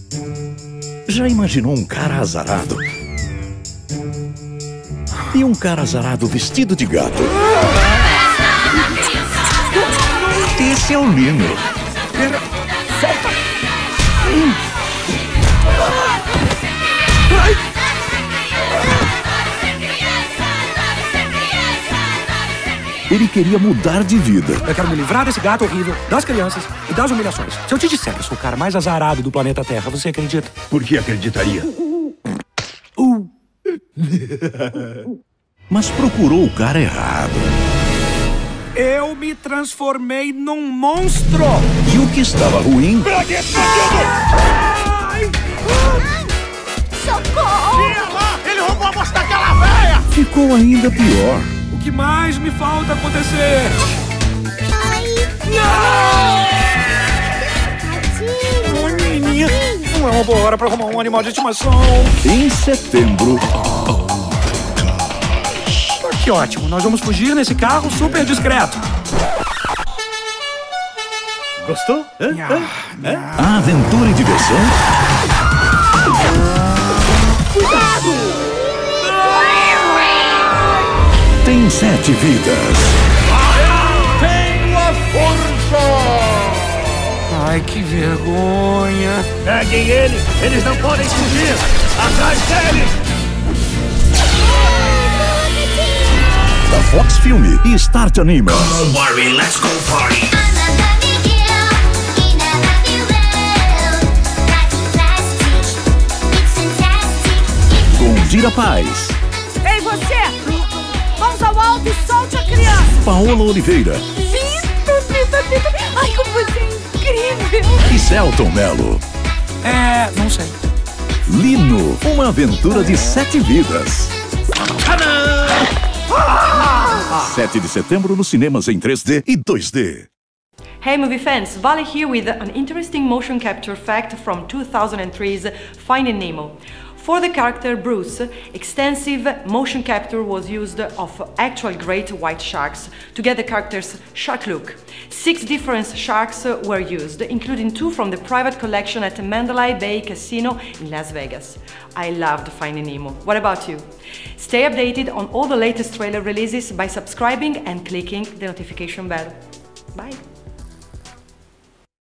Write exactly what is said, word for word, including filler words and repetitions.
Já imaginou um cara azarado? E um cara azarado vestido de gato? Esse é o Lino. Solta! Ele queria mudar de vida. Eu quero me livrar desse gato horrível, das crianças e das humilhações. Se eu te disser que eu sou o cara mais azarado do planeta Terra, você acredita? Por que acreditaria? Uh. Mas procurou o cara errado. Eu me transformei num monstro! E o que estava ruim... Pegue esse bandido! Ai! Socorro! Minha lá! Ele roubou a moça daquela véia! ficou ainda pior. O que mais me falta acontecer? Ai! Não! Oi, menininha. Não é uma boa hora pra arrumar um animal de estimação. Em setembro... Que ótimo, nós vamos fugir nesse carro super discreto. Gostou? Hã? Hã? Hã? A aventura e diversão... Cuidado! Tem sete vidas. Tenho a força! Ai, que vergonha. Peguem ele! Eles não podem fugir! Atrás deles! Da Fox Filme e Start Anima. Don't worry, let's go party. Com Dira Paz, Ei, você! Mãos ao alto e solte a criança! Paola Oliveira Vitor, Vitor, Vitor! Ai, como você é incrível! e Celton Mello. É, não sei. Lino, uma aventura de sete vidas. sete de setembro nos cinemas em três D e dois D. Hey movie fans, Vale here with an interesting motion capture fact from two thousand three's Finding Nemo. For the character Bruce, extensive motion capture was used of actual great white sharks to get the character's shark look. Six different sharks were used, including two from the private collection at Mandalay Bay Casino in Las Vegas. I loved Finding Nemo. What about you? Stay updated on all the latest trailer releases by subscribing and clicking the notification bell. Bye!